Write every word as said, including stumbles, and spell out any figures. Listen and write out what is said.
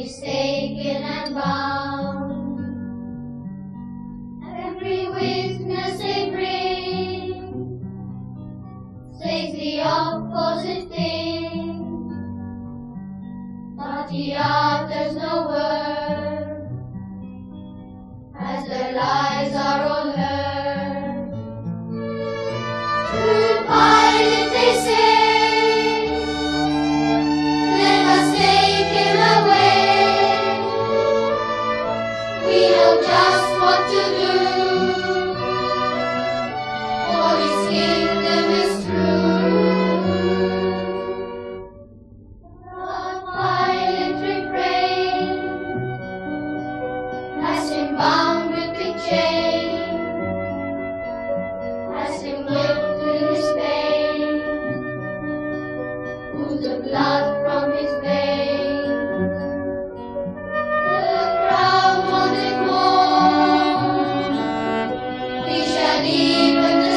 he's taken and bound. Every witness they bring says the opposite thing, but he utters no word as their lies are all heard. To Pilate they say, let us take him away. We know just what to do, for his kingdom is true. But Pilate refrained, has him bound with the chain, has him whipped till his veins, oozed the blood from his veins. The crowd wanted more, he shall even the